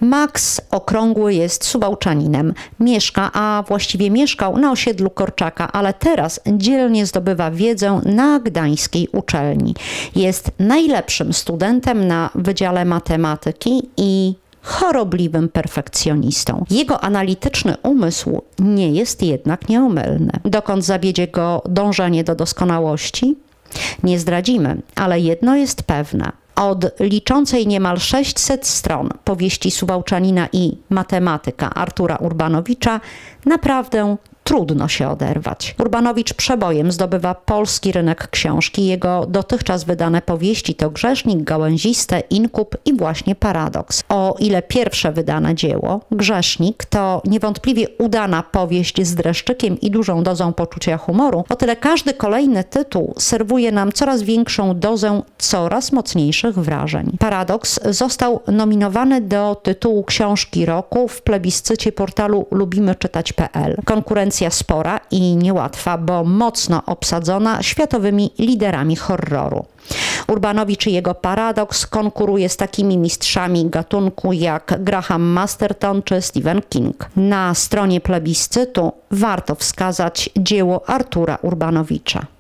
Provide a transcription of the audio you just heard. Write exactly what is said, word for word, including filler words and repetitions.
Max Okrągły jest Suwałczaninem. Mieszka, a właściwie mieszkał na osiedlu Korczaka, ale teraz dzielnie zdobywa wiedzę na gdańskiej uczelni. Jest najlepszym studentem na Wydziale Matematyki i chorobliwym perfekcjonistą. Jego analityczny umysł nie jest jednak nieomylny. Dokąd zawiedzie go dążenie do doskonałości? Nie zdradzimy, ale jedno jest pewne. Od liczącej niemal sześćset stron powieści Suwałczanina i matematyka Artura Urbanowicza naprawdę trudno się oderwać. Urbanowicz przebojem zdobywa polski rynek książki. Jego dotychczas wydane powieści to Grzesznik, Gałęziste, Inkub i właśnie Paradoks. O ile pierwsze wydane dzieło, Grzesznik, to niewątpliwie udana powieść z dreszczykiem i dużą dozą poczucia humoru, o tyle każdy kolejny tytuł serwuje nam coraz większą dozę coraz mocniejszych wrażeń. Paradoks został nominowany do tytułu książki roku w plebiscycie portalu lubimy czytać kropka pe el. Konkurencja spora i niełatwa, bo mocno obsadzona światowymi liderami horroru. Urbanowicz i jego Paradoks konkuruje z takimi mistrzami gatunku jak Graham Masterton czy Stephen King. Na stronie plebiscytu warto wskazać dzieło Artura Urbanowicza.